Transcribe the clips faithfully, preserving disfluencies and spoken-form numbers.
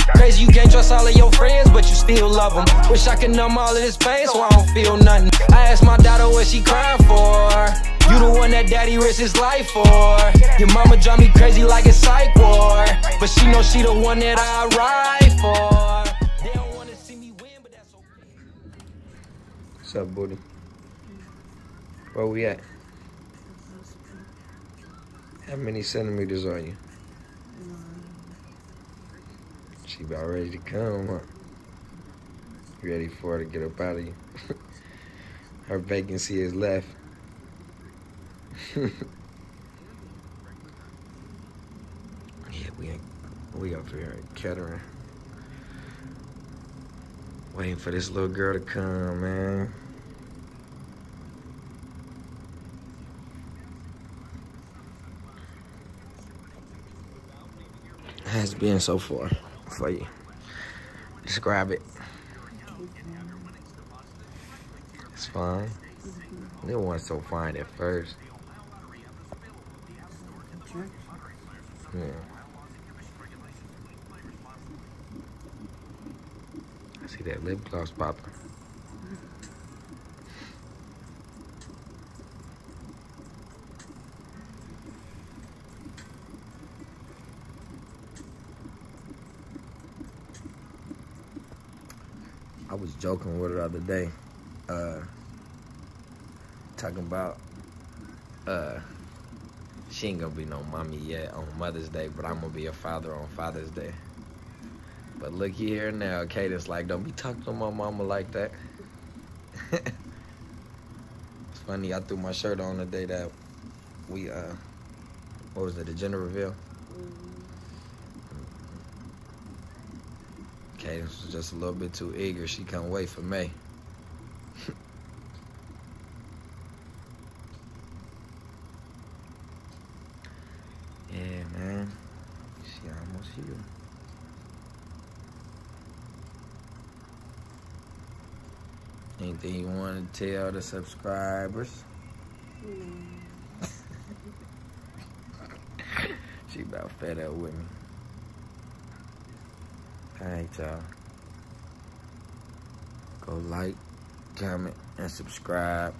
Crazy, you can't trust all of your friends, but you still love them. Wish I could numb all of this pain so I don't feel nothing. I asked my daughter what she crying for. You the one that daddy risked his life for. Your mama drive me crazy like a psych ward, but she know she the one that I ride for. They don't wanna see me win, but that's okay. What's up, booty? Where we at? How many centimeters are you? She about ready to come, huh? You ready for her to get up out of you? Her vacancy is left. Yeah, we ain't, we up here in Kettering. Waiting for this little girl to come, man. How's it been so far for you? Describe it. It's fine. It wasn't so fine at first. Yeah. I see that lip gloss popping. I was joking with her the other day, uh, talking about, uh, she ain't gonna be no mommy yet on Mother's Day, but I'm gonna be a father on Father's Day. But look here now, Cadence like, don't be talking to my mama like that. It's funny, I threw my shirt on the day that we, uh, what was it, the gender reveal? Cadence was just a little bit too eager. She can't wait for May. Yeah, man. She almost here. Anything you want to tell the subscribers? Mm. She about fed up with me. Alright, y'all. Go like, comment, and subscribe.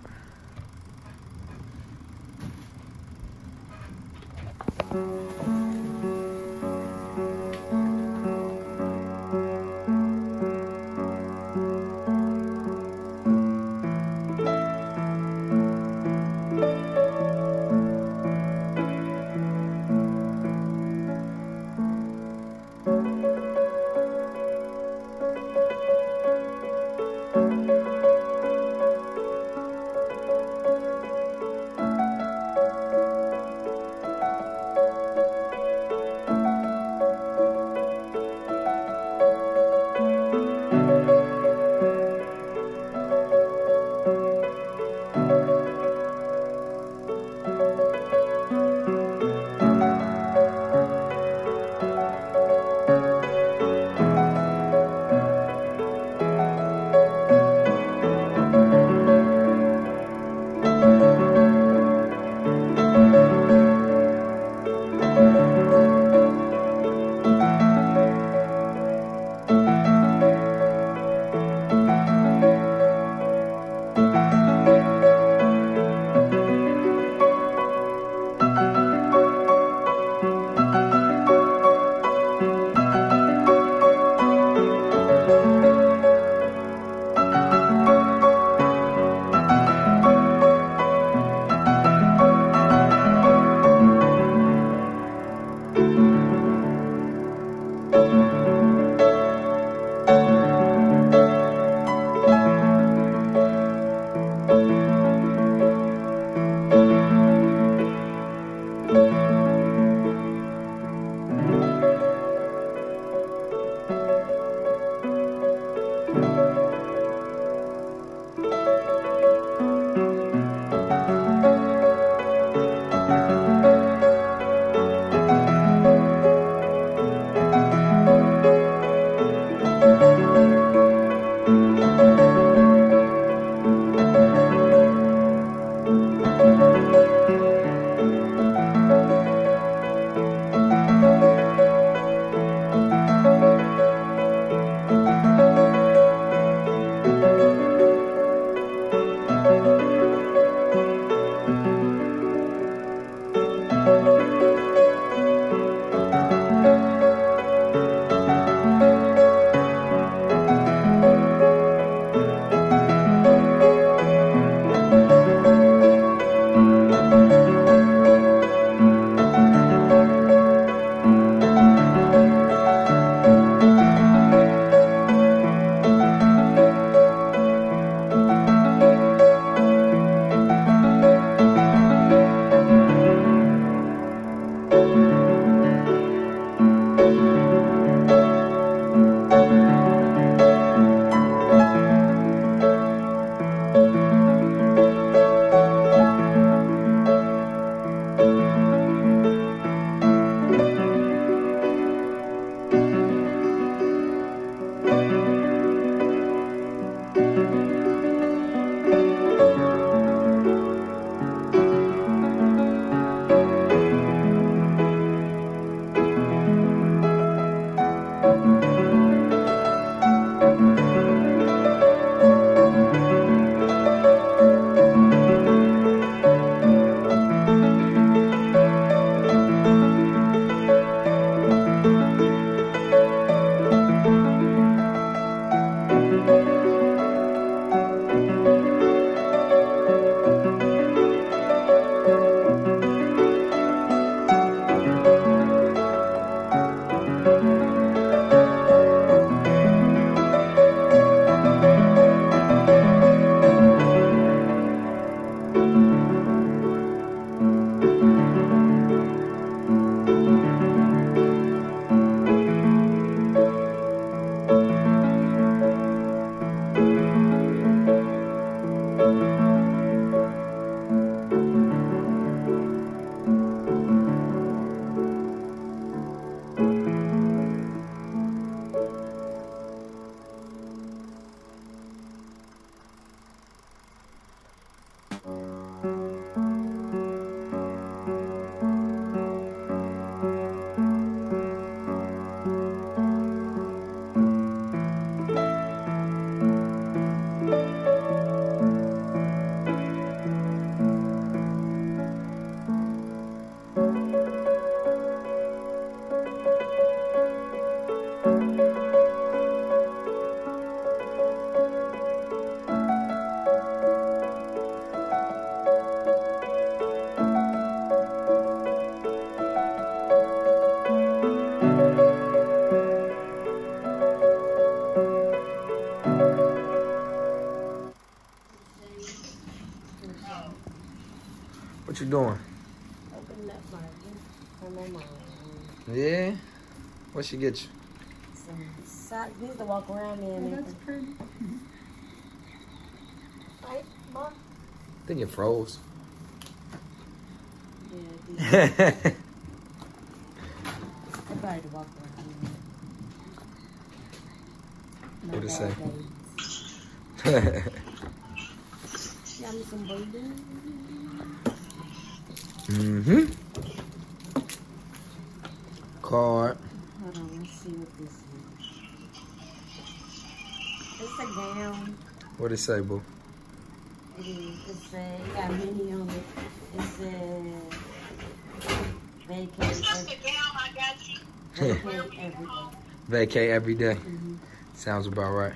What you doing? Opening up my for my mom. Yeah? What she get you? Some socks. These to walk around in. Oh, that's pretty. Right, Mom? I think it froze. Yeah, these. Everybody to walk around in. What it say? Got me some balloons. Mm-hmm. Card. Hold on, let's see what this is. It's a gown. What it say, boo? It is. It says, it got mini on it. It says, vacate. It's just a gown, I got you. Vacate everything. Vacate every day. Mm-hmm. Sounds about right.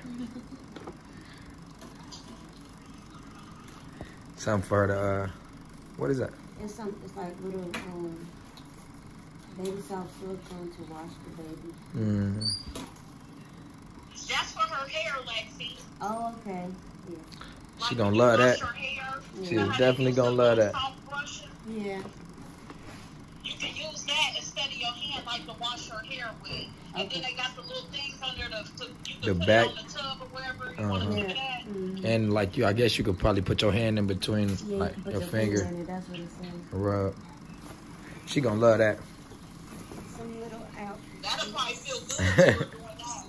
Something for the, uh, what is that? It's some. It's like little um, baby soft silicone to wash the baby. Mm. That's for her hair, Lexi. Oh, okay. Yeah. She Like gonna when you love wash that. her hair, She you know is how they definitely use gonna the love little that. soft brushes? Yeah. You can use that instead of your hand, like to wash her hair with. And then they got the little things under the, to, you can The put back. it on the tub or wherever you want to Uh-huh. put it at. Mm-hmm. And like you, I guess you could probably put your hand in between, Yeah, like you can put your, your finger, in it. That's what it says. rub. She gonna love that. Some little out. That'll probably feel good to her doing that.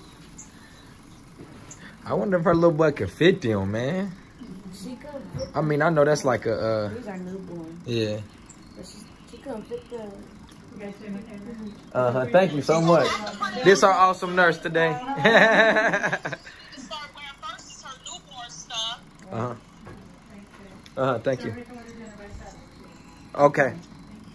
I wonder if her little butt could fit them, man. She couldn't fit. I mean, I know that's like a, uh, These are newborn, yeah. but she, she couldn't fit the. Uh huh. Thank you so much. This our awesome nurse today. To start wearing first is her newborn stuff. uh huh. Uh huh. Thank you. Okay.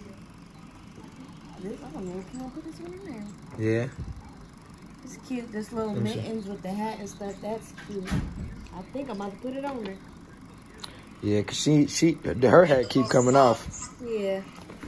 This, I don't know if you want to put this one in there. Yeah. It's cute. This little Let me see. mittens with the hat and stuff. That's cute. I think I'm about to put it on her. Yeah, cause she she her hat keep coming off. Yeah.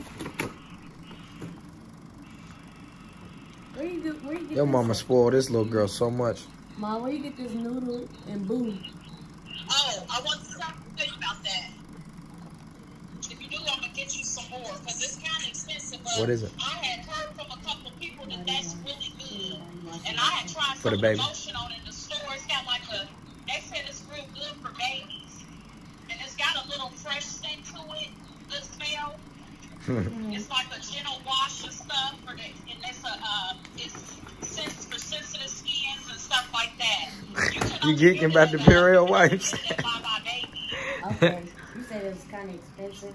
Where you get? Where you get? Your this mama from? spoiled this little girl so much. Mom, where you get this noodle and boo? Oh, I want to tell you about that. If you do, I'm going to get you some more because it's kind of expensive. But What is it? I had heard from a couple people that that's really good. And I had tried For the some baby. lotion on it in the store. It's got like a, they said it's real good for babies. And it's got a little fresh scent to it, good smell. It's like a gentle wash and stuff. For the, and it's a, uh, it's sense for sensitive skins and stuff like that. You, can You only geeking get it about the in, uh, Purell wipes? in Buy My Baby. Okay. You said it was kind of expensive.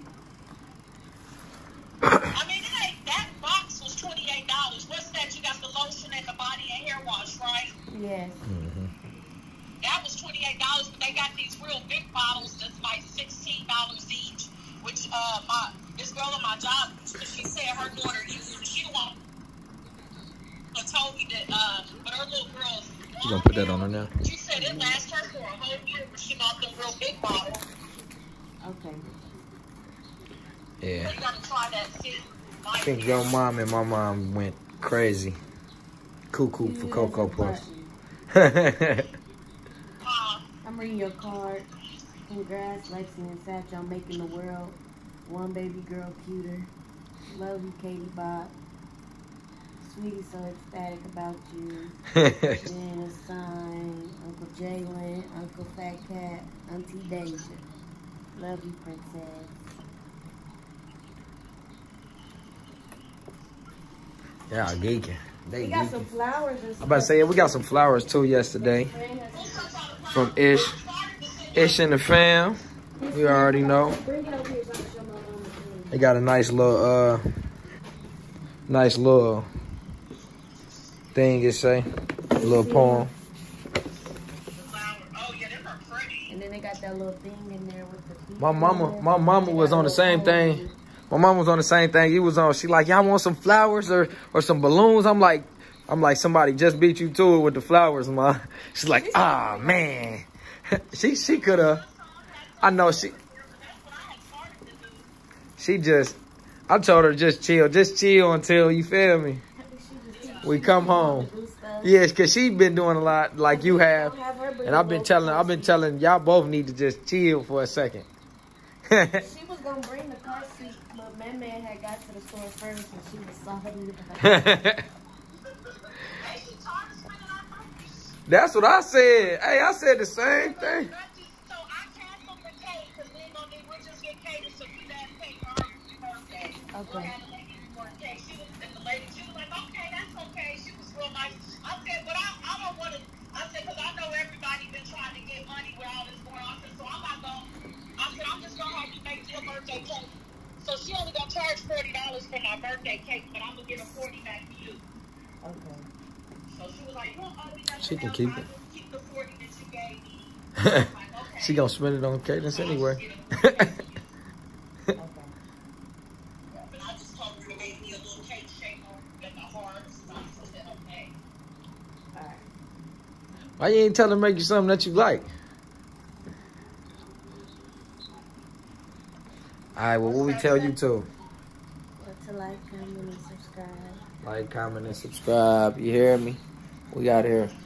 I mean, it ain't, that box was twenty-eight dollars. What's that? You got the lotion and the body and hair wash, right? Yes. That was twenty-eight dollars, but they got these real big bottles that's like sixteen dollars each, which uh, my this girl at my job, she said her daughter used it. She don't want to told me that, uh, but her little girl's You gonna put that on her now? She said it lasts her for a whole year, but she bought the real big bottle. Okay. Yeah. So you gotta try that too. I think your mom and my mom went crazy. Cuckoo for Cocoa Puffs. Uh, I'm reading your card. Congrats, Lexi and Satch, on making the world one baby girl cuter. Love you, Katie Bob. Sweetie, so ecstatic about you. Then a sign, Uncle Jalen, Uncle Fat Cat, Auntie Deja. Love you, princess. Yeah, geeking. They We got geeking. some flowers and stuff. I'm about to say, yeah, we got some flowers too yesterday from Ish. Ish and the fam. You already know. Bring it over here so I can show my mama the thing. They got a nice little, uh, nice little thing it say. A little poem. oh yeah, them are pretty. And then they got that little thing in there with the people. My mama, my mama was on the same thing. My mom was on the same thing you was on. She like, y'all want some flowers or, or some balloons? I'm like, I'm like, somebody just beat you to it with the flowers, ma. She's like, ah, man. she she could have. I know she. She just. I told her just chill, just chill until you feel me. We come home. Yes, cause she been doing a lot like you have, and I've been telling, I've been telling y'all both need to just chill for a second. She was gonna bring the car seat, but Man Man had got to the store first and she was salty. That's what I said. Hey, I said the same thing. So I canceled the cake because we ain't gonna need, we'll just get catered so we got cake for her birthday. Okay. She was, and the lady, she was like, okay, that's okay. She was real nice. I said, but I, I don't want to, I said, because I know everybody been trying to get money with all this going on. I said, so I'm not going to, I said, I'm just going to have you make your birthday cake. So she only going to charge forty dollars for my birthday cake, but I'm going to get a forty back to you. Okay. So she was like, you don't owe me nothing. She can keep it. Keep the forty that you gave me. Like, okay. She gonna spend it on Cadence anyway. Why you ain't tell her to make you something that you like? Alright, well, what we tell you to? What to like, comment, and subscribe. Like, comment, and subscribe. You hear me? We out here.